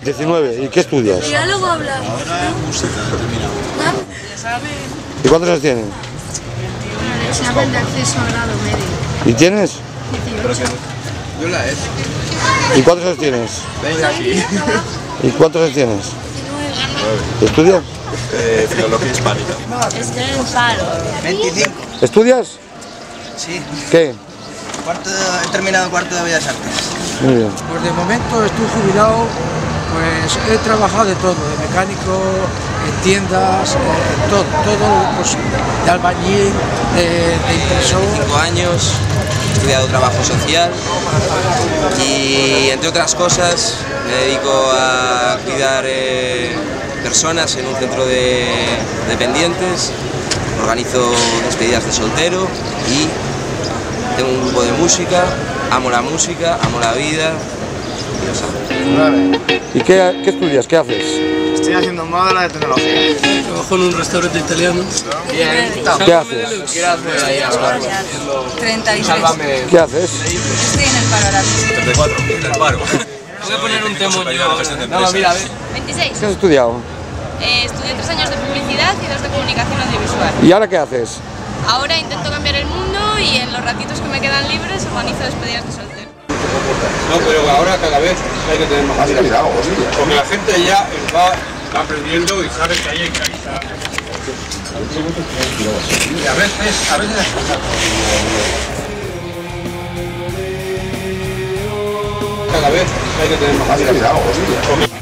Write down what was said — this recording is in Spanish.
19. ¿Y qué estudias? Ya luego hablamos. Ahora música, terminado. ¿Y cuántos años tienes? Examen de acceso a grado medio. ¿Y tienes? 18. Yo la es. ¿Y cuántos años tienes? Venga aquí. ¿Y cuántos años tienes? ¿Estudias? Filología hispánica. Estoy en paro. 25. ¿Estudias? Sí. ¿Qué? He terminado cuarto de Bellas Artes. Muy bien. Pues de momento estoy jubilado, pues he trabajado de todo, de mecánico, en tiendas, todo pues, de albañil, de impresor. 5 años, he estudiado trabajo social y entre otras cosas me dedico a cuidar personas en un centro de dependientes, organizo despedidas de soltero y tengo un grupo de música, amo la vida y lo sabes. ¿Y qué estudias? ¿Qué haces? Estoy haciendo módulo de tecnología. Trabajo en un restaurante italiano. ¿Qué haces? 33. ¿Qué haces? Estoy en el paro ahora mismo. 34. En el paro. Voy a poner un temón yo ahora. No, mira, a ver. 26. ¿Qué has estudiado? Estudié 3 años de publicidad y 2 de comunicación audiovisual. ¿Y ahora qué haces? Ahora intento cambiar el mundo y en los ratitos que me quedan libres organizo despedidas de soltero. No, pero ahora cada vez hay que tener más cuidado, porque la gente ya va aprendiendo y sabe que hay que avisar. Y a veces cada vez hay que tener más cuidado, porque